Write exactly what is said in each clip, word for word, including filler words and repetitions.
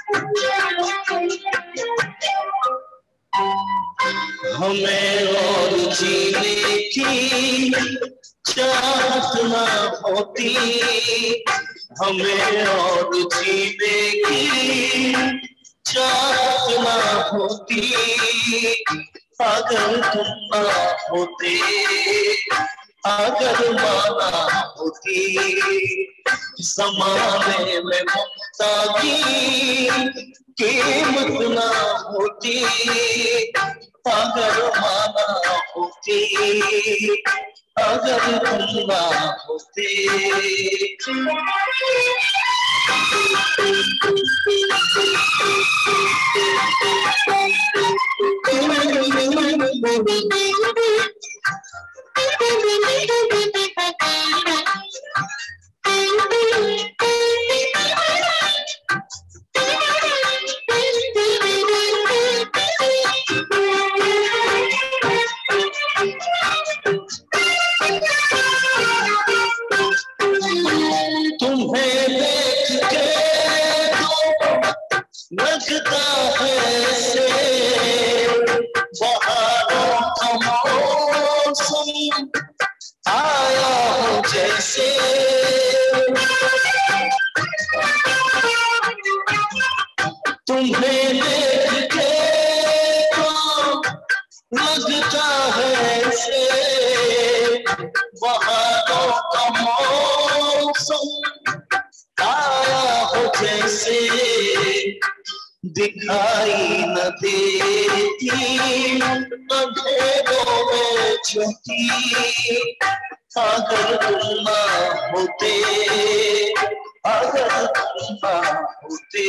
हमें और जीने की चाहत ना होती, हमें और जीने की चाहत ना होती, अगर तुम ना होते, अगर माना होती, ज़माने में ममता की कीमत ना होती, अगर माना होती, अगर तुम ना होते। तुम्हें देख के तो लगता है से बहारों का मौसम आया हो जैसे, तुम्हें देख के तो लगता है से बहारों का मौसम आया हो जैसे, दिखाई न देती अंधेरों में ज्योति, अगर तुम ना होते, अगर तुम ना होते,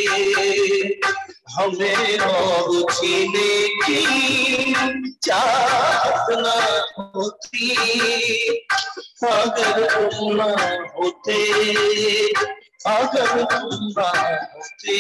हमें और जीने की चाहत ना होती, अगर तुम ना होते, अगर तुम ना होते।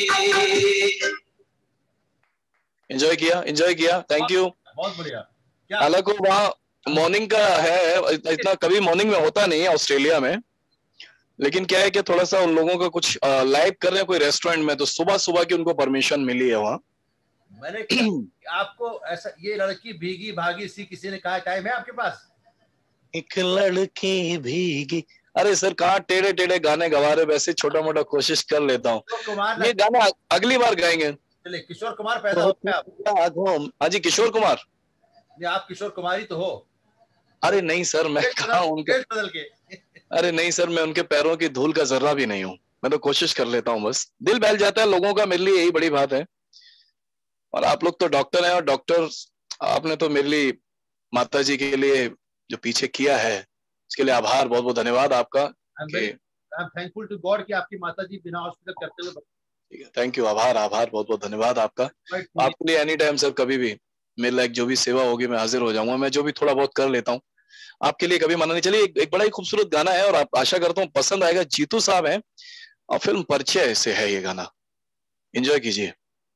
एंजॉय किया, एंजॉय किया, थैंक यू, बहुत बढ़िया। हालांकि वहाँ मॉर्निंग का है, इतना कभी मॉर्निंग में होता नहीं है ऑस्ट्रेलिया में, लेकिन क्या है कि थोड़ा सा उन लोगों का कुछ लाइव कर रहे हैं कोई रेस्टोरेंट में, तो सुबह सुबह की उनको परमिशन मिली है वहाँ। मैंने आपको ऐसा, ये लड़की भीगी भागी सी किसी ने कहा, टाइम है आपके पास? एक लड़की भीगी, अरे सर कहाँ टेढ़े टेढ़े गाने गवा रहे, वैसे छोटा मोटा कोशिश कर लेता हूँ। ये गाना अगली बार गाएंगे। चलिए, किशोर कुमार पैदा हो गए आप? हाँ जी, किशोर कुमार। आप किशोर कुमार ही तो हो। अरे नहीं सर, मैं कहाँ उनके बदल के अरे नहीं सर, मैं उनके पैरों की धूल का जर्रा भी नहीं हूँ। मैं तो कोशिश कर लेता हूँ, बस दिल बहल जाता है लोगों का, मेरे लिए यही बड़ी बात है। और आप लोग तो डॉक्टर हैं, और डॉक्टर आपने तो मेरे लिए माता जी के लिए जो पीछे किया है, इसके लिए आभार, बहुत बहुत धन्यवाद आपका। I am thankful to God कि आपकी माता जी बिना हॉस्पिटल करते हुए। ठीक है, थैंक यू, आभार आभार, बहुत बहुत धन्यवाद आपका। आपके लिए एनी टाइम सर, कभी भी मेरे लायक जो भी सेवा होगी मैं हाजिर हो जाऊंगा। मैं जो भी थोड़ा बहुत कर लेता हूँ आपके लिए, कभी मना नहीं। चलिए, एक, एक बड़ा ही खूबसूरत गाना है और आप आशा करता हूँ पसंद आएगा। जीतू साहब हैं और फिल्म परिचय से है ये गाना, एंजॉय कीजिए।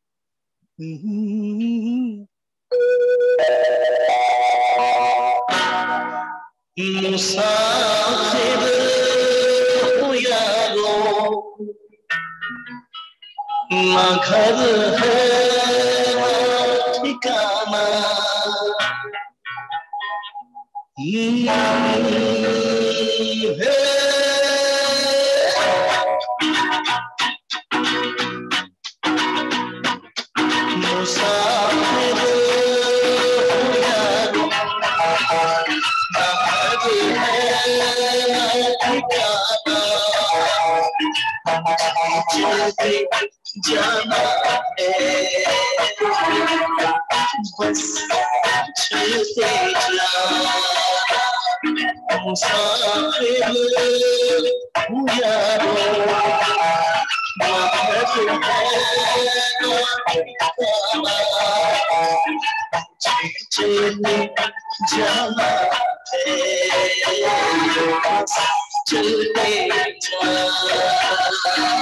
मुसाफिर हूँ यारो, ना घर है ना ठिकाना, मुसाफिर हूँ यारो, ना घर है ना ठिकाना, चलते जाना है बस चलते जाना। मुसाफिर हूँ यारो, ना घर है ना ठिकाना, चलते जाना है बस चलते जाना।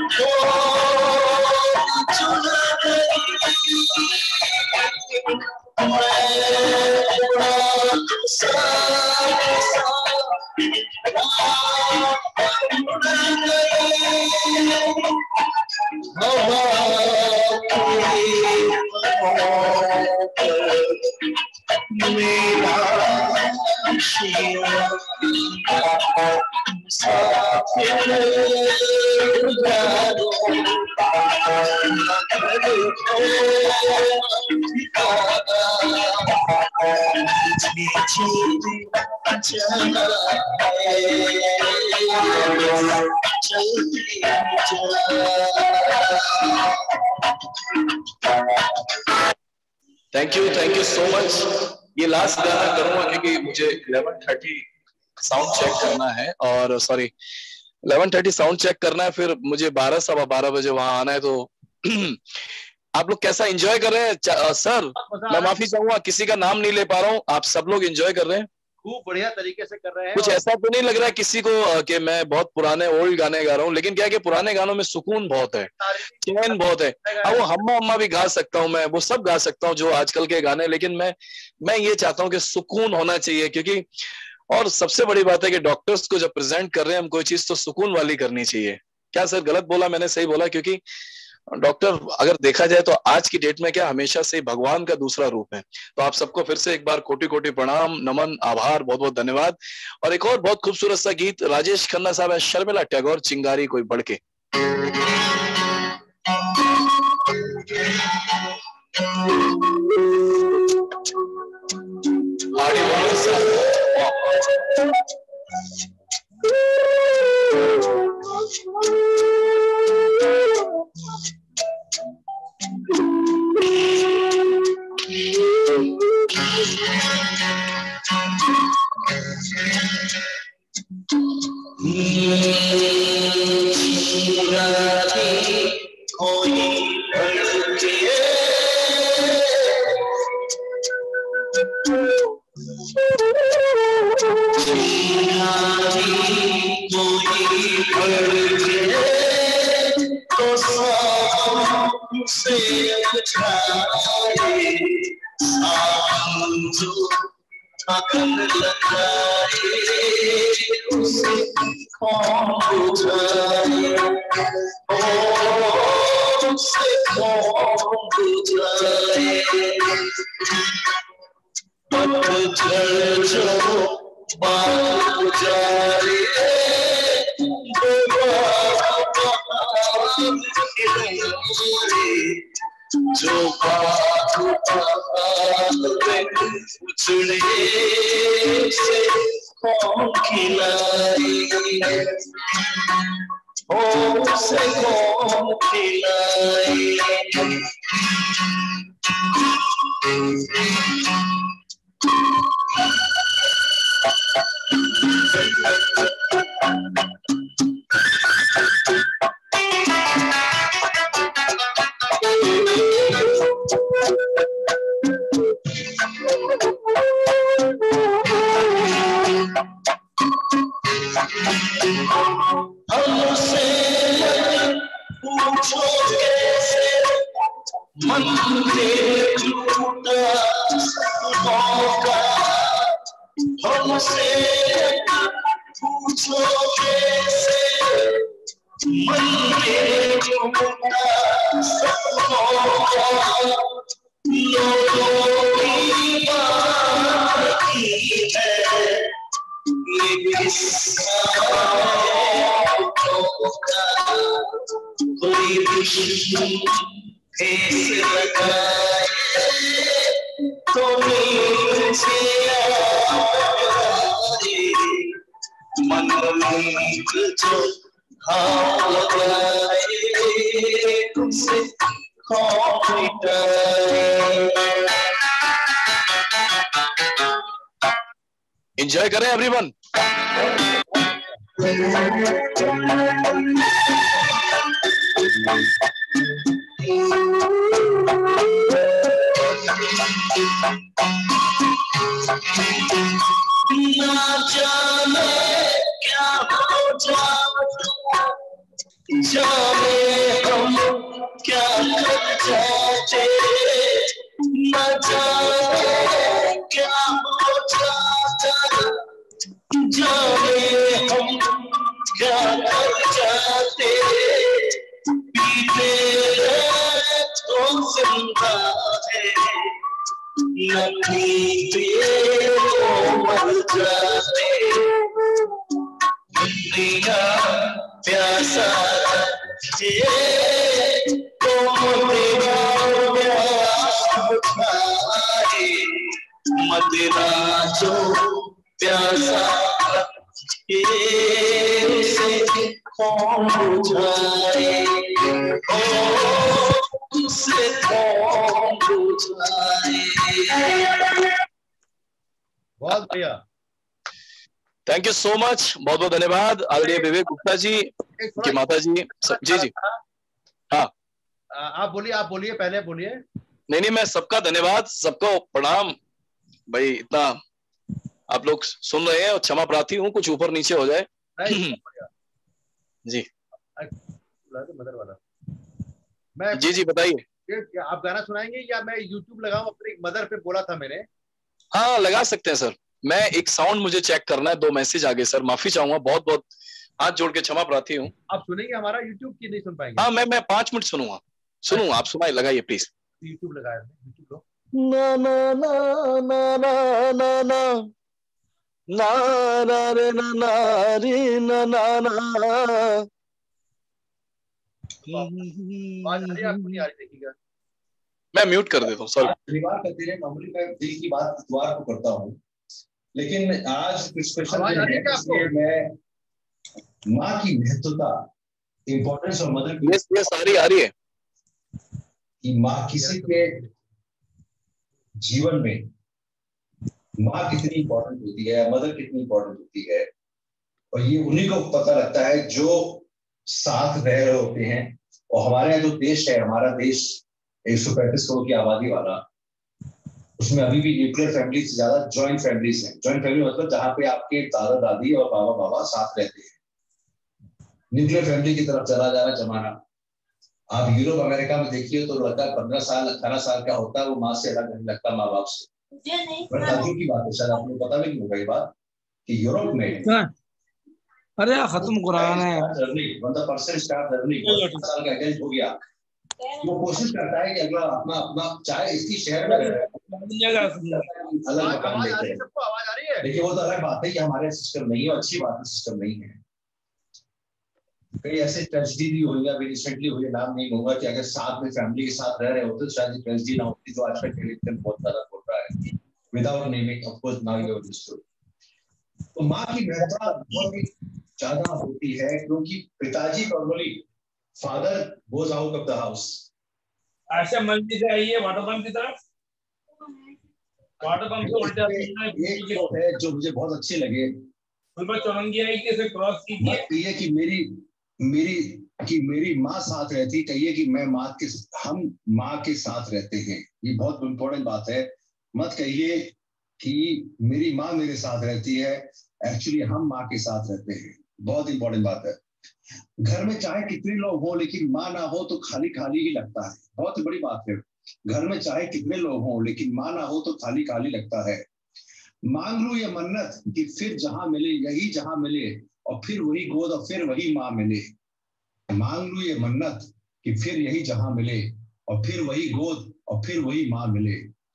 Thank you thank you so much. ये लास्ट गाना करूंगा क्योंकि मुझे ग्यारह तीस साउंड चेक करना है, और सॉरी ग्यारह तीस साउंड चेक करना है, फिर मुझे बारह सवा बारह बजे वहां आना है। तो आप लोग कैसा एंजॉय कर रहे हैं? सर मैं माफी चाहूंगा, किसी का नाम नहीं ले पा रहा हूँ। आप सब लोग एंजॉय कर रहे हैं? खूब बढ़िया तरीके से कर रहे हैं। कुछ ऐसा तो नहीं लग रहा है किसी को कि मैं बहुत पुराने ओल्ड गाने गा रहा हूँ? लेकिन क्या है कि पुराने गानों में सुकून बहुत है, चैन बहुत है। अब वो हम्मा अम्मा भी गा सकता हूँ मैं, वो सब गा सकता हूँ जो आजकल के गाने, लेकिन मैं मैं ये चाहता हूँ कि सुकून होना चाहिए। क्योंकि और सबसे बड़ी बात है कि डॉक्टर्स को जब प्रेजेंट कर रहे हैं हम कोई चीज, तो सुकून वाली करनी चाहिए। क्या सर गलत बोला मैंने? सही बोला? क्योंकि डॉक्टर अगर देखा जाए तो आज की डेट में क्या हमेशा से भगवान का दूसरा रूप है। तो आप सबको फिर से एक बार कोटि कोटि प्रणाम, नमन, आभार, बहुत बहुत धन्यवाद। और एक और बहुत खूबसूरत सा गीत राजेश खन्ना साहब है, शर्मिला टैगोर, चिंगारी कोई बढ़ के। एंजॉय करें एवरीवन। जाने हम क्या कर जाते, न जाने क्या हो जाता, जाने हम क्या कर जाते, पीते रहे तो जिंदा है, न पीते तो मर जाते, दुनिया प्यासा है तो मदिरा उठाए, मदिरा जो प्यासा है उसे कौन बुझाए, उसे कौन बुझाए। बहुत बढ़िया, थैंक यू सो मच, बहुत बहुत धन्यवाद आदरणीय विवेक गुप्ता जी की माता जी। सब, जी जी हाँ आप बोलिए, आप बोलिए, पहले बोलिए। नहीं नहीं, मैं सबका धन्यवाद, सबको प्रणाम भाई, इतना आप लोग सुन रहे हैं और क्षमा प्रार्थी हूँ कुछ ऊपर नीचे हो जाए। जी मदर वाला मैं जी जी बताइए। आप गाना सुनाएंगे या मैं यूट्यूब लगाऊं? अपने मदर पे बोला था मैंने। हाँ लगा सकते हैं सर, मैं एक साउंड मुझे चेक करना है, दो मैसेज आ गए सर, माफी चाहूंगा, बहुत बहुत हाथ जोड़ के क्षमा प्रार्थी हूँ। आप सुनेंगे हमारा यूट्यूब की नहीं सुन पाएंगे? हाँ मैं मैं पांच मिनट सुनूंगा, सुनूंगा, आप सुनाइए, लगाइए प्लीज। यूट्यूब लगाया, यूट्यूब लो। ना ना ना ना ना ना ना ना ना रे ना ना रे ना ना ना। बात आ रही है आपको, नहीं आ रही? देखिएगा, मैं म्यूट कर देता हूँ, सॉरी। परिवार करते रहे, नॉर्मली मैं दिल की बात इतवार को करता हूँ, लेकिन आज कुछ स्पेशल है, इसलिए मैं माँ की महत्वता, इम्पोर्टेंस और मदर की, ये ये सारी आ रही है कि माँ किसी के जीवन में माँ कितनी इंपॉर्टेंट होती है, मदर कितनी इंपॉर्टेंट होती है, और ये उन्हीं को पता लगता है जो साथ रह रहे होते हैं। और हमारे यहाँ जो देश है, हमारा देश एक सौ पैंतीस करोड़ की आबादी वाला, उसमें अभी भी न्यूक्लियर फैमिली से ज्यादा जॉइंट फैमिलीज हैं। जॉइंट फैमिली मतलब जहां पे आपके दादा दादी और बाबा बाबा साथ रहते हैं। न्यूक्लियर फैमिली की तरफ चला जा रहा जमाना। आप यूरोप अमेरिका में देखिए तो लड़का पंद्रह साल अठारह साल का होता है, वो माँ से अलग नहीं लगता, माँ बाप से। बट ताजुब की बात है, शायद आपको पता भी नहीं होगा ये बात, कि यूरोप में अरे खत्म कुरान है, पर्सन स्टार्ट अर्निंग, साल का एडल्ट हो गया, वो कोशिश करता है कि अगला अपना अपना चाहे इसकी शहर में रहे, अलग मकान लेते हैं। सबको आवाज आ रही है? देखिए वो तो अलग बात है कि हमारे सिस्टम नहीं है, अच्छी बात है सिस्टम नहीं है। कई ऐसे ट्रेजेडी भी हुई, अभी रिसेंटली हुई, नाम नहीं लूंगा, कि अगर साथ में फैमिली के साथ रह रहे होते तो शायद ट्रेजेडी ना होती जो आजकल टेलीविजन बहुत ज्यादा बोल रहा है, without naming, of course now you understood. तो माँ की महत्ता बहुत ही ज्यादा होती है, क्योंकि पिताजी normally, father goes out of the house. ऐसे मंदिर से आइए वाटर पंप की तरफ, वाटर पंप से उल्टा एक तो है जो मुझे बहुत अच्छे लगे, चौरंगी आई कि इसे क्रॉस कीजिए, कहिए कि मेरी मेरी कि मेरी माँ साथ रहती, कहिए कि मैं माँ के हम माँ के साथ रहते हैं। ये बहुत इंपॉर्टेंट बात है, मत कहिए कि मेरी माँ मेरे साथ रहती है, एक्चुअली हम माँ के साथ रहते हैं। बहुत इंपॉर्टेंट बात है। घर में चाहे कितने लोग हो लेकिन माँ ना हो तो खाली खाली ही लगता है, बहुत बड़ी बात है। घर में चाहे कितने लोग हो लेकिन माँ ना हो तो खाली खाली लगता है। मांग लूं ये मन्नत कि फिर जहां मिले यही जहां मिले, और फिर वही गोद और फिर वही माँ मिले। मांग लूं ये मन्नत कि फिर यही जहां मिले, और फिर वही गोद और फिर वही माँ मिले।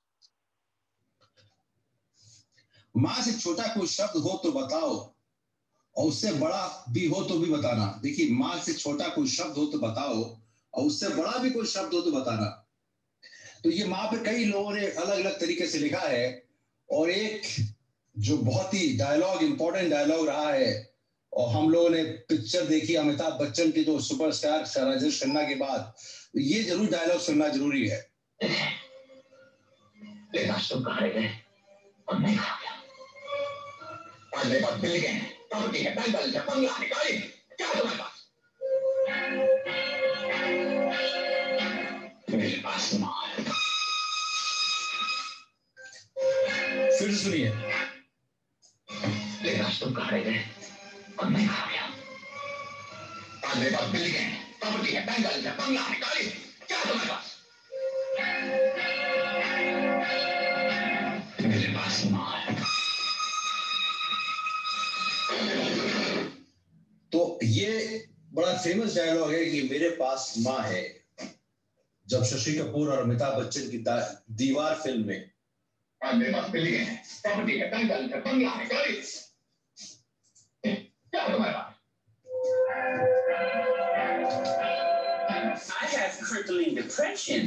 माँ से छोटा कोई शब्द हो तो बताओ, और उससे बड़ा भी हो तो भी बताना। देखिए, माँ से छोटा कोई शब्द हो तो बताओ, और उससे बड़ा भी कोई शब्द हो तो बताना। तो ये माँ पे कई लोगों ने अलग अलग तरीके से लिखा है, और एक जो बहुत ही डायलॉग, इंपॉर्टेंट डायलॉग रहा है, और हम लोगों ने पिक्चर देखी अमिताभ बच्चन की जो सुपरस्टार राजेश खन्ना के बाद, तो ये जरूर डायलॉग सुनना जरूरी है। तुम कहा गए और नहीं खा गया, पढ़ने पर मिल गए, प्रॉपर्टी है, बैंगल है, बंगला है, गाड़ी, क्या तुम्हारे पास? मेरे पास माँ है। फिर सुनिए, लेकिन आज तुम कहा गए और नहीं खा गया, पढ़ने पर मिल गए, प्रॉपर्टी है, बैंगल है, बंगला है, गाड़ी, क्या है तुम्हारे पास? मेरे पास माँ है। तो ये बड़ा फेमस डायलॉग है कि मेरे पास माँ है, जब शशि कपूर और अमिताभ बच्चन की दीवार फिल्म में मेरे पास बिल्डिंग है, प्रॉपर्टी है, बैंगल है, बंगला है, गाड़ी, क्या है तुम्हारे पास? I have crippling depression.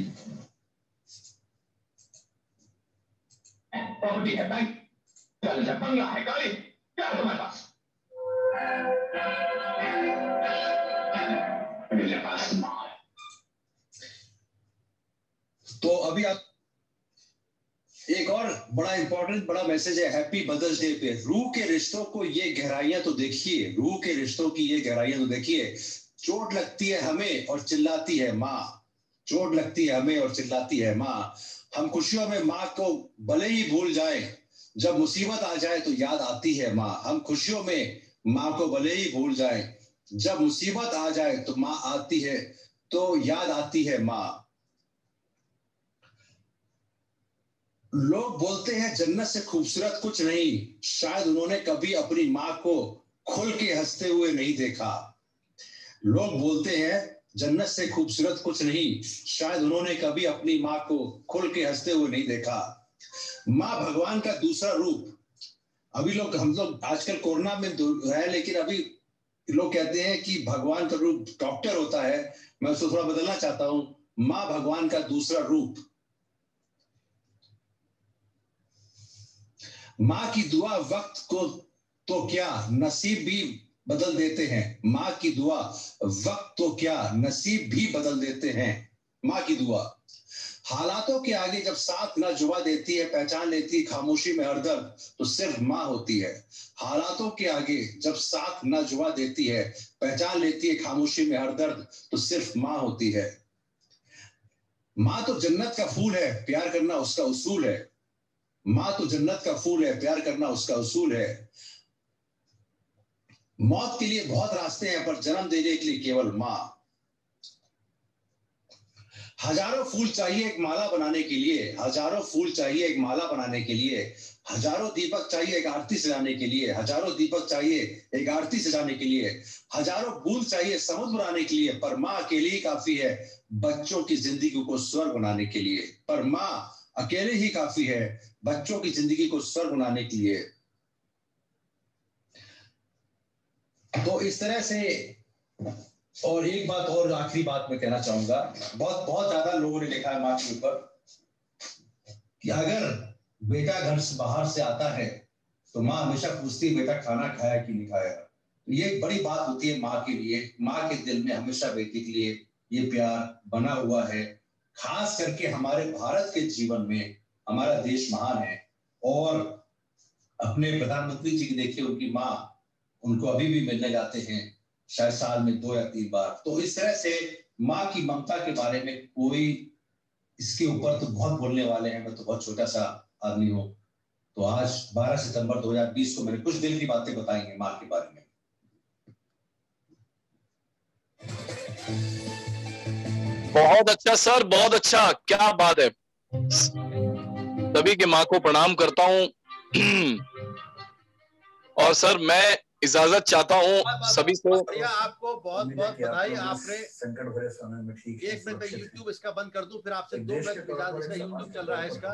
Property है, बैंगल है, बंगला है, गाड़ी, क्या है तुम्हारे पास? मेरे पास माँ है। तो अभी आप एक और बड़ा इंपॉर्टेंट बड़ा मैसेज है हैप्पी मदर्स डे पे। रूह के रिश्तों को ये गहराइयां तो देखिए, रूह के रिश्तों की ये गहराइयां तो देखिए। चोट लगती है हमें और चिल्लाती है माँ, चोट लगती है हमें और चिल्लाती है माँ। हम खुशियों में माँ को भले ही भूल जाए, जब मुसीबत आ जाए तो याद आती है माँ। हम खुशियों में माँ को भले ही भूल जाए, जब मुसीबत आ जाए तो माँ आती है, तो याद आती है माँ। लोग बोलते हैं जन्नत से खूबसूरत कुछ नहीं, शायद उन्होंने कभी अपनी माँ को खुल के हंसते हुए नहीं देखा। लोग बोलते हैं जन्नत से खूबसूरत कुछ नहीं, शायद उन्होंने कभी अपनी माँ को खुल के हंसते हुए नहीं देखा। माँ भगवान का दूसरा रूप। अभी लोग हम लोग आजकल कोरोना में है, लेकिन अभी लोग कहते हैं कि भगवान का रूप डॉक्टर होता है। मैं उसको थोड़ा बदलना चाहता हूं, माँ भगवान का दूसरा रूप। माँ की दुआ वक्त को तो क्या नसीब भी बदल देते हैं। माँ की दुआ वक्त तो क्या नसीब भी बदल देते हैं। माँ की दुआ हालातों के आगे जब साथ न जुबा देती है, पहचान लेती है खामोशी में हर दर्द, तो सिर्फ माँ होती है। हालातों के आगे जब साथ न जुबा देती है, पहचान लेती है खामोशी में हर दर्द, तो सिर्फ माँ होती है। माँ तो जन्नत का फूल है, प्यार करना उसका उसूल है। माँ तो जन्नत का फूल है, प्यार करना उसका उसूल है। मौत के लिए बहुत रास्ते हैं, पर जन्म देने के लिए केवल माँ। हजारों फूल चाहिए एक माला बनाने के लिए, हजारों फूल चाहिए एक माला बनाने के लिए, हजारों दीपक चाहिए एक आरती सजाने के लिए, हजारों दीपक चाहिए एक आरती सजाने के लिए, हजारों बूंद चाहिए समुद्र बनाने के लिए, पर माँ अकेले ही काफी है बच्चों की जिंदगी को स्वर्ग बनाने के लिए। पर माँ अकेले ही काफी है बच्चों की जिंदगी को स्वर्ग बनाने के लिए। तो इस तरह से, और एक बात और आखिरी बात मैं कहना चाहूंगा, बहुत बहुत ज्यादा लोगों ने लिखा है माँ के ऊपर कि अगर बेटा घर से बाहर से आता है तो माँ हमेशा पूछती है बेटा खाना खाया कि नहीं खाया। तो ये एक बड़ी बात होती है माँ के लिए। माँ के दिल में हमेशा बेटी के लिए ये प्यार बना हुआ है। खास करके हमारे भारत के जीवन में हमारा देश महान है, और अपने प्रधानमंत्री जी की देखिए, उनकी माँ उनको अभी भी मिलने जाते हैं, शायद साल में दो या तीन बार। तो इस तरह से माँ की ममता के बारे में कोई, इसके ऊपर तो बहुत बोलने वाले हैं, मैं तो बहुत छोटा सा आदमी हूँ। तो आज बारह सितंबर दो हज़ार बीस को मैंने कुछ दिल की बातें बताई हैं माँ के बारे में। बहुत अच्छा सर, बहुत अच्छा, क्या बात है। सभी की माँ को प्रणाम करता हूँ। और सर मैं इजाजत चाहता हूँ सभी से। भैया आपको बहुत बहुत बधाई। आपने संकट भरे समय में ठीक है। एक मिनट में यूट्यूब इसका बंद कर दूं, फिर आपसे दो मिनट इसका यूट्यूब चल रहा है इसका।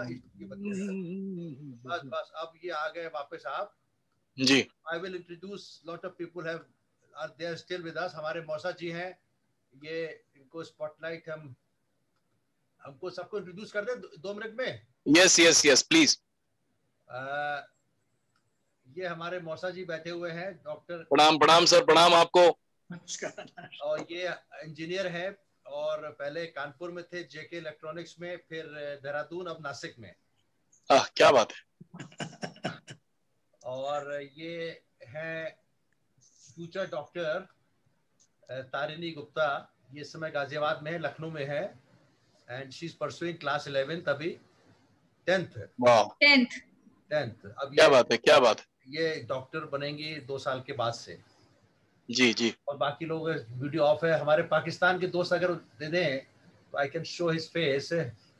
बस बस अब ये आ गए वापस आप जी। I will introduce lot of people have are they are still with us. हमारे मौसा जी हैं, ये इनको स्पॉटलाइट हम हमको सबको इंट्रोड्यूस कर दे दो मिनट में। Yes yes yes please. ये हमारे मौसा जी बैठे हुए हैं, डॉक्टर। प्रणाम प्रणाम सर, प्रणाम आपको। और ये इंजीनियर है, और पहले कानपुर में थे जेके इलेक्ट्रॉनिक्स में, फिर देहरादून, अब नासिक में। आ, क्या बात है। और ये है फ्यूचर डॉक्टर तारिणी गुप्ता। ये इस समय गाजियाबाद में है, लखनऊ में है, and she is pursuing class eleventh, अभी टेंथ टेंथ टेंथ अब क्या ये बात है, क्या बात है। ये डॉक्टर बनेंगी दो साल के बाद से। जी जी। और बाकी लोग वीडियो ऑफ है। हमारे पाकिस्तान के दोस्त अगर दे दें तो I can show his face.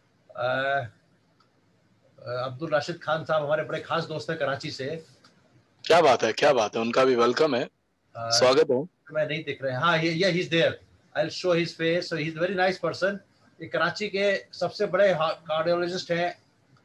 Abdul Rashid Khan साहब हमारे बड़े खास दोस्त हैं कराची से। क्या बात है, क्या बात है, उनका भी वेलकम है, uh, स्वागत है। मैं नहीं दिख रहे हैं। हाँ, ये he is there, I will show his face. So he is very nice person. ये कराची के सबसे बड़े कार्डियोलॉजिस्ट हैं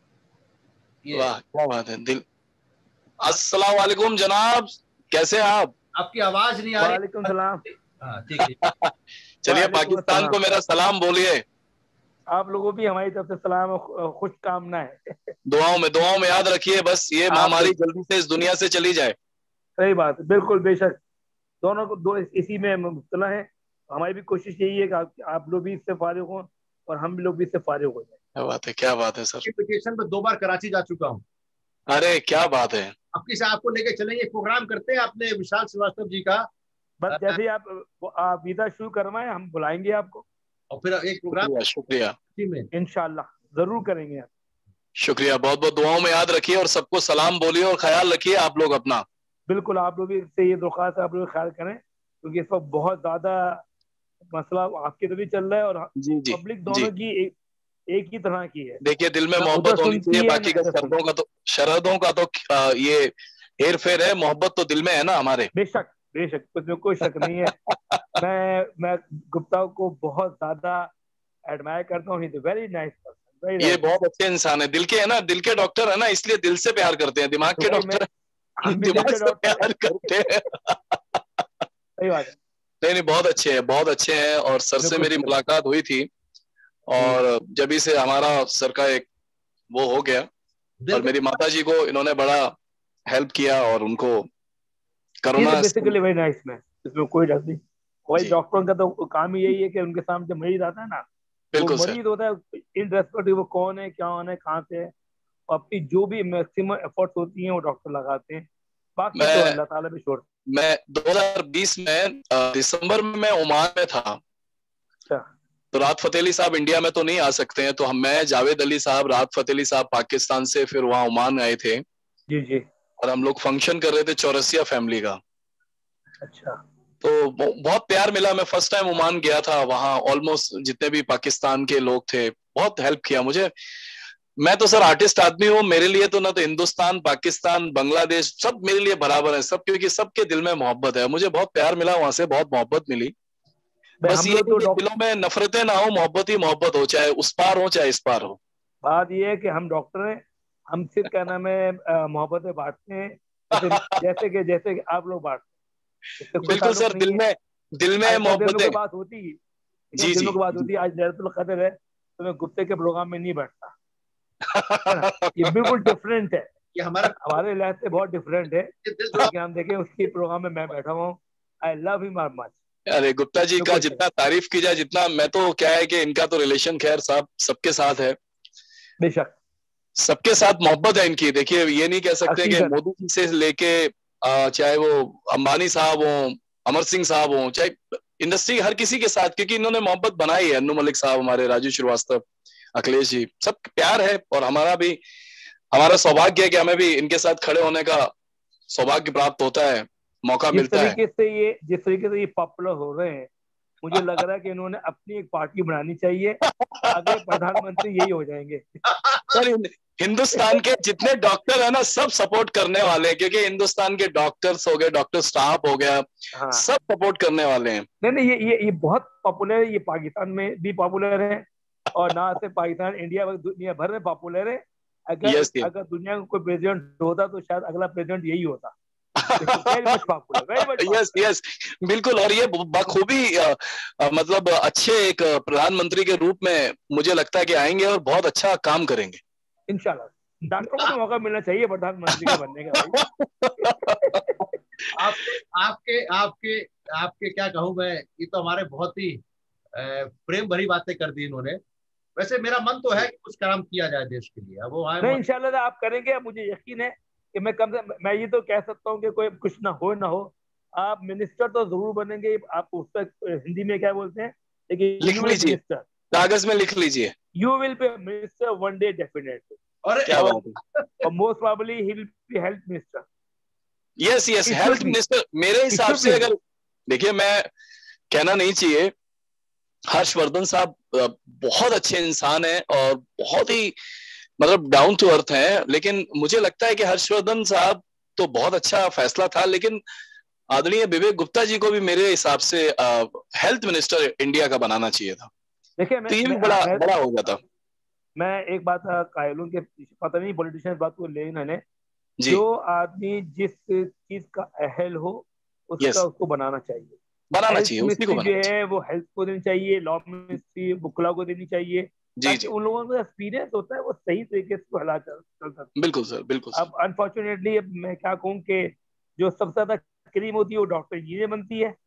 ये। वाह, क्या बात है। दिल अस्सलाम वालेकुम जनाब, कैसे हैं आप? आपकी आवाज नहीं आ रही। वालेकुम सलाम। हाँ ठीक है। चलिए पाकिस्तान को मेरा सलाम बोलिए। आप लोगों भी हमारी तरफ से सलाम और खुश कामना है। दुआओं में दुआओं में याद रखिए, बस ये महामारी जल्दी से इस दुनिया से चली जाए। सही बात, बिल्कुल बेशक। दोनों को दो इसी में मुब्तला है। हमारी भी कोशिश यही है कि आप, आप लोग भी इससे फारिग हों और हम लोग भी इससे फारिग हो जाए। क्या बात है, क्या बात है सर। वेकेशन में दो बार कराची जा चुका हूँ। अरे क्या बात है। अब किसे आपको लेके चलेंगे, प्रोग्राम करते हैं अपने विशाल श्रीवास्तव जी का। बस जैसे ही आप, आप वीजा शुरू करवाएं हम बुलाएंगे आपको और फिर एक प्रोग्राम शुक्रिया इंशाल्लाह जरूर करेंगे। शुक्रिया, बहुत बहुत दुआओं में याद रखिए और सबको सलाम बोलिए और ख्याल रखिए आप लोग अपना। बिल्कुल, आप लोग भी इससे ये दरख्वास्त है, आप लोग ख्याल करें क्योंकि इस वक्त बहुत ज्यादा मसला आपकी तरफ भी चल रहा है और जी जी पब्लिक दोनों की एक, एक ही तरह की है। देखिए दिल में मोहब्बत होनी चाहिए, बाकी का सरहदों का तो सरहदों का तो ये हेर फेर है, मोहब्बत तो दिल में है ना हमारे। बेशक बेशक, उसमें कोई शक नहीं है। मैं मैं गुप्ता को बहुत ज्यादा एडमायर करता हूँ। He is very nice person. ये बहुत अच्छे इंसान है, दिल के है ना, दिल के डॉक्टर है ना, इसलिए दिल से प्यार करते हैं। दिमाग के डॉक्टर दिमाग से प्यार करते हैं। सही बात है। नहीं नहीं, बहुत अच्छे हैं, बहुत अच्छे हैं। और सर से मेरी मुलाकात हुई थी और जब से हमारा सर का एक वो हो गया और मेरी माता जी को इन्होंने बड़ा हेल्प किया और उनको corona basically very nice man, इसमें कोई डर नहीं। वही डॉक्टरों का तो काम ही यही है कि उनके सामने जब मरीज आता है ना, बिल्कुल मरीज होता है इन रेस्पेक्टिव वो कौन है, क्या होना है, कहाँ से है, अपनी जो भी मैक्सिमम एफर्ट्स होती हैं वो डॉक्टर लगाते हैं। बाकी तो अल्लाह ताला भी छोड़। मैं दो हज़ार बीस में दिसंबर में मैं ओमान में था। अच्छा। तो राहत फतेह अली साहब इंडिया में तो नहीं आ सकते हैं, तो हम मैं जावेद अली साहब, राहत फतेह अली साहब पाकिस्तान से फिर वहाँ ओमान आए थे। जी जी। और हम लोग फंक्शन कर रहे थे चौरसिया फैमिली का। अच्छा। तो बहुत प्यार मिला। मैं फर्स्ट टाइम ओमान गया था, वहाँ ऑलमोस्ट जितने भी पाकिस्तान के लोग थे बहुत हेल्प किया मुझे। मैं तो सर आर्टिस्ट आदमी हूँ, मेरे लिए तो ना तो हिंदुस्तान, पाकिस्तान, बांग्लादेश सब मेरे लिए बराबर है सब, क्योंकि सबके दिल में मोहब्बत है। मुझे बहुत प्यार मिला वहां से, बहुत मोहब्बत मिली। बस ये तो दिलों में नफरतें ना हो, मोहब्बत ही मोहब्बत हो, चाहे उस पार हो चाहे इस पार हो। बात ये है कि हम डॉक्टर हैं, हम सिर्फ क्या नाम है मोहब्बतें बांटते हैं, जैसे कि जैसे कि आप लोग बांटते हैं। बिल्कुल सर, दिल में दिल में मोहब्बतें बात होती है। जी जी, बात होती है। आज लैलतुल कद्र है तो मैं गुप्ते के प्रोग्राम में नहीं बैठता। ये बिल्कुल डिफरेंट है, ये हमारा हमारे लिहाज से बहुत डिफरेंट है कि हम देखें उसके प्रोग्राम में मैं बैठा हूँ। I love him much. अरे गुप्ता जी का जितना तारीफ की जाए, जितना मैं तो क्या है कि इनका तो रिलेशन खैर साहब सबके साथ है, बेशक सबके साथ मोहब्बत है इनकी। देखिए ये नहीं कह सकते कि मोदी जी से लेके चाहे वो अंबानी साहब हो, अमर सिंह साहब हो, चाहे इंडस्ट्री, हर किसी के साथ, क्योंकि इन्होंने मोहब्बत बनाई है। अन्नू मलिक साहब, हमारे राजू श्रीवास्तव, अखिलेश जी, सब प्यार है। और हमारा भी हमारा सौभाग्य है कि हमें भी इनके साथ खड़े होने का सौभाग्य प्राप्त होता है, मौका मिलता है। जिस तरीके से ये जिस तरीके से ये पॉपुलर हो रहे हैं, मुझे लग रहा है कि इन्होंने अपनी एक पार्टी बनानी चाहिए, अगले प्रधानमंत्री यही हो जाएंगे। सर हिंदुस्तान के जितने डॉक्टर है ना सब सपोर्ट करने वाले हैं, क्योंकि हिंदुस्तान के डॉक्टर्स हो गए, डॉक्टर स्टाफ हो गया, हाँ। सब सपोर्ट करने वाले हैं। नहीं नहीं, ये ये ये बहुत पॉपुलर है, ये पाकिस्तान में भी पॉपुलर है और ना सिर्फ पाकिस्तान, इंडिया दुनिया भर में पॉपुलर है। अगर yes, yes. अगर दुनिया में कोई प्रेसिडेंट होता तो शायद अगला प्रेसिडेंट यही होता। Very much popular, very much yes yes बिल्कुल। और ये बखूबी मतलब अच्छे एक प्रधानमंत्री के रूप में मुझे लगता है कि आएंगे और बहुत अच्छा काम करेंगे इंशाल्लाह। डॉक्टर को तो मौका मिलना चाहिए प्रधानमंत्री का बनने का भाई। आपके आपके आपके आपके क्या कहूँ मैं, ये तो हमारे बहुत ही प्रेम भरी बातें कर दी इन्होंने। वैसे मेरा मन तो है कि कुछ काम किया जाए देश के लिए। वो आए इंशाल्लाह आप करेंगे, मुझे यकीन है कि मैं कम से मैं ये तो कह सकता हूँ कि कोई कुछ ना हो ना हो, आप मिनिस्टर तो जरूर बनेंगे। आप उस पर हिंदी में क्या बोलते हैं, लेकिन लिख लीजिए, कागज में लिख लीजिए, you will be minister one day definitely. और most probably he will be health minister. Yes yes, health minister. मेरे हिसाब से अगर देखिए, मैं कहना नहीं चाहिए, हर्षवर्धन साहब बहुत अच्छे इंसान हैं और बहुत ही मतलब डाउन टू अर्थ हैं, लेकिन मुझे लगता है कि हर्षवर्धन साहब तो बहुत अच्छा फैसला था, लेकिन आदरणीय विवेक गुप्ता जी को भी मेरे हिसाब से हेल्थ मिनिस्टर इंडिया का बनाना चाहिए था। देखिए, मैं, तो ये मैं, बड़ा मैं, बड़ा हो गया था। मैं एक बात कायल हूं कि पता नहीं पॉलिटिशियन बात को ले इन्होंने, जो आदमी जिस चीज का अहल हो उसका उसको बनाना चाहिए। बनाना हेल्थ चाहिए, उसी को मिनिस्ट्री बनाना जो है वो हेल्थ को देनी चाहिए, लॉ मिनिस्ट्री बुकला को देनी चाहिए, ताकि उन लोगों को एक्सपीरियंस होता है, वो सही तरीके से हला चल सकता है। बिल्कुल सर, बिल्कुल सर। अब अनफॉर्चुनेटली मैं क्या कहूँ कि जो सबसे ज्यादा क्रीम होती है वो डॉक्टर इंजीनियर बनती है,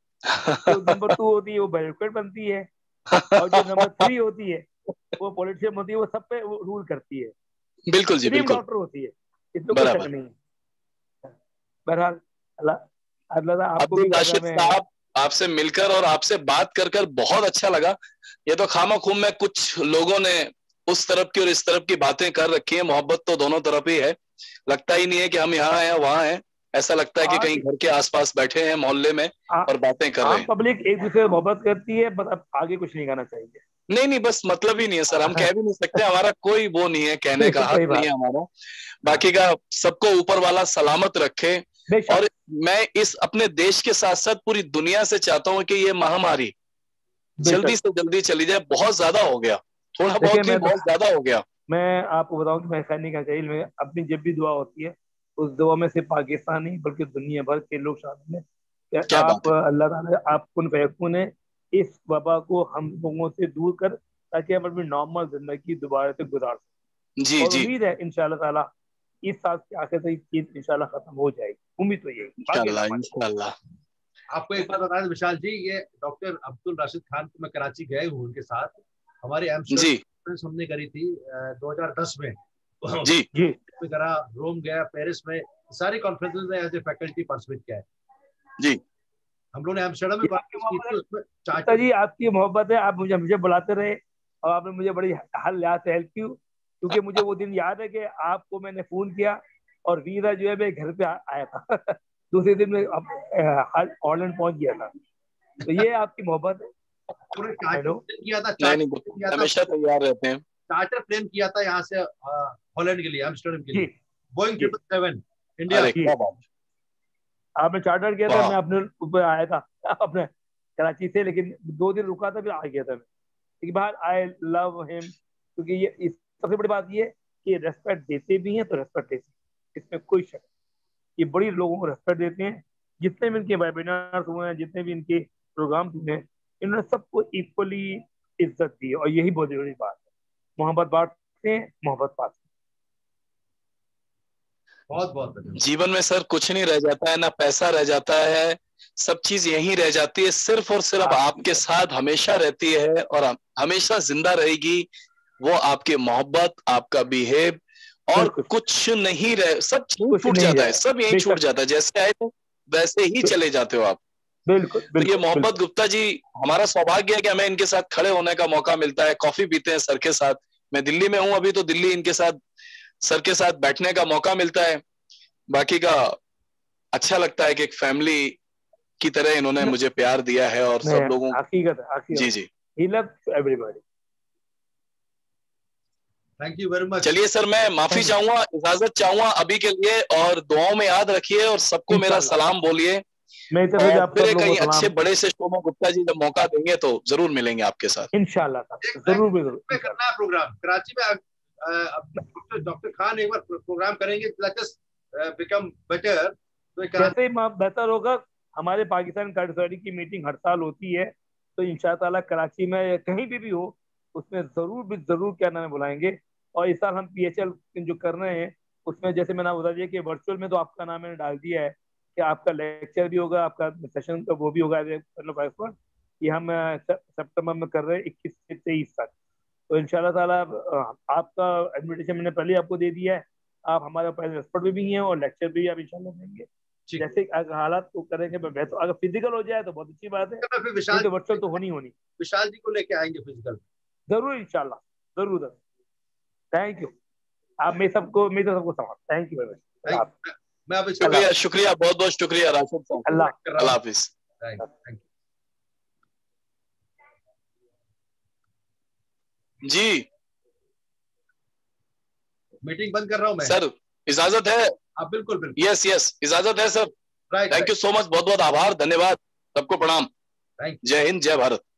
जो नंबर टू होती है वो ब्यूरोक्रेट बनती है, और जो नंबर थ्री होती है वो पॉलिटिशियन होती है, वो सब पे रूल करती है। बिल्कुल जी, क्रीम बिल्कुल डॉक्टर होती है, इसमें कोई शक नहीं है। बहरहाल अल्लाह अल्लाह आपको भी अब्दुल राशिद साहब, आपसे मिलकर और आपसे बात कर कर बहुत अच्छा लगा। ये तो खामा खूम में कुछ लोगों ने उस तरफ की और इस तरफ की बातें कर रखी है, मोहब्बत तो दोनों तरफ ही है। लगता ही नहीं है कि हम यहाँ हैं वहां हैं, ऐसा लगता है कि कहीं घर के आसपास बैठे हैं मोहल्ले में और बातें कर रहे हैं। पब्लिक एक दूसरे से मोहब्बत करती है, बस अब आगे कुछ नहीं करना चाहिए। नहीं नहीं, बस मतलब ही नहीं है सर, हम कह भी नहीं सकते, हमारा कोई वो नहीं है, कहने का हक नहीं है हमारा। बाकी का सबको ऊपर वाला सलामत रखे। और मैं इस अपने देश के साथ साथ पूरी दुनिया से चाहता हूं कि ये महामारी जल्दी से जल्दी चली जाए। बहुत ज्यादा हो गया, थोड़ा बहुत नहीं, बहुत ज्यादा हो गया। मैं आपको बताऊं कि मैं खैर नहीं कहना चाहिए, मैं अपनी जब भी दुआ होती है उस दुआ में सिर्फ पाकिस्तान नहीं बल्कि दुनिया भर के लोग शामिल हैं कि आप अल्लाह ताला आप कुन फयकुन है, इस वबा को हम लोगों से दूर कर, ताकि हम अपनी नॉर्मल जिंदगी दोबारा से गुजार सकें। जी, और जी। उम्मीद है इंशाल्लाह ताला इस साल के आखिर तक चीज इंशाल्लाह खत्म हो जाएगी, उम्मीद तो यही इंशाल्लाह इंशाल्लाह। आपको एक बात बता दें विशाल जी, ये डॉक्टर अब्दुल राशिद खान को मैं कराची गए हूँ उनके साथ, हमारी एम्स्टर्डम हमने करी थी दो हज़ार दस में जी जी करा, रोम गया, पेरिस में, सारी कॉन्फ्रेंसेस में एज ए फैकल्टी पार्टिसिपेट किया है जी। हम लोग ने एम्स्टर्डम में बात की थी, उसमें चाचा जी आपकी मोहब्बत है, आप मुझे मुझे बुलाते रहे और आपने मुझे बड़ी हर लिहाज से हेल्प की, क्योंकि मुझे वो दिन याद है कि आपको मैंने फोन किया और वीजा जो है मेरे घर पे आया था दूसरे दिन में ऑनलाइन पहुंच गया था। तो ये आपकी मोहब्बत है। किया था, हमेशा तैयार रहते हैं। चार्टर प्लेन किया था यहाँ से हॉलैंड के लिए, एम्स्टर्डम के लिए, बोइंग ट्रिपल सेवन इंडिया। आपने चार्टर किया था, मैं अपने ऊपर आया था अपने कराची से, लेकिन दो दिन रुका था फिर आ गया था मैं। लेकिन बाहर आई लव हिम, क्योंकि ये इस सबसे बड़ी बात ये कि रेस्पेक्ट देते भी हैं तो रेस्पेक्ट देते हैं, इसमें कोई शक। ये बड़ी लोगों को रेस्पेक्ट देते हैं, जितने भी इनके वेबिनार हुए हैं, जितने भी इनके प्रोग्राम हुए हैं, इन्होंने सबको इक्वली इज्जत दी है, और यही बहुत जरूरी बात है। मोहब्बत बांटते हैं, मोहब्बत पाते हैं। बहुत बहुत जीवन में सर कुछ नहीं रह जाता है, ना पैसा रह जाता है, सब चीज यहीं रह जाती है, सिर्फ और सिर्फ आपके साथ हमेशा रहती है और हमेशा जिंदा रहेगी वो आपकी मोहब्बत, आपका बिहेव, और कुछ नहीं रह, सब छूट जाता है, सब यहीं छूट जाता है, जैसे आए थे वैसे ही चले जाते हो आप। बिल्कुल, तो ये मोहब्बत गुप्ता जी, हमारा सौभाग्य है कि हमें इनके साथ खड़े होने का मौका मिलता है, कॉफी पीते हैं सर के साथ। मैं दिल्ली में हूं अभी, तो दिल्ली इनके साथ सर के साथ बैठने का मौका मिलता है। बाकी का अच्छा लगता है कि एक फैमिली की तरह इन्होंने मुझे प्यार दिया है, और सब लोगों हकीकत है, जी जी, he loves everybody। Thank you very much. चलिए सर, मैं माफी चाहूंगा, इजाजत चाहूंगा अभी के लिए, और दुआओं में याद रखिए और सबको मेरा सलाम बोलिए। मैं तो और फिर कहीं अच्छे बड़े से शो में गुप्ता जी जब मौका देंगे तो जरूर मिलेंगे आपके साथ इंशाल्लाह। जरूर जरूर करना है प्रोग्राम कराची में, डॉक्टर खान एक बार प्रोग्राम करेंगे, लेट अस बिकम बेटर। तो जैसे ही बेहतर होगा, हमारे पाकिस्तान कार्डियोलॉजी की मीटिंग हर साल होती है, तो इंशाअल्लाह कराची में कहीं भी भी हो उसमें जरूर भी जरूर क्या नाम बुलाएंगे। और इस साल हम पीएचएल जो कर रहे हैं उसमें, जैसे मैंने बता दिया कि वर्चुअल में तो आपका नाम मैंने डाल दिया है कि आपका लेक्चर भी होगा, आपका सेशन का वो भी होगा, मतलब कि हम सितंबर में कर रहे हैं इक्कीस से तेईस तक। तो इंशाल्लाह ताला आपका इन्विटेशन मैंने पहले आपको दे दिया है, आप हमारे पहले एक्सपर्ट भी हैं और लेक्चर भी आप इंशाल्लाह देंगे। जैसे अगर हालात तो करेंगे, मैं तो अगर फिजिकल हो जाए तो बहुत अच्छी बात है, विशाल तो वर्चुअल तो होनी होनी। विशाल जी को लेके आएंगे फिजिकल, जरूर इंशाल्लाह, जरूर। थैंक यू, आप मैं सबको मैं तो सबको समझ, थैंक यू वेरी मच। शुक्रिया शुक्रिया बहुत बहुत शुक्रिया राशिद साहब, अल्लाह अल्लाह हाफिज। राइट, थैंक यू जी। मीटिंग बंद कर रहा हूं मैं सर, इजाजत है? आप बिल्कुल बिल्कुल। यस यस, इजाजत है sir. Right, thank you so much, बहुत बहुत आभार, धन्यवाद, सबको प्रणाम। जय हिंद, जय भारत।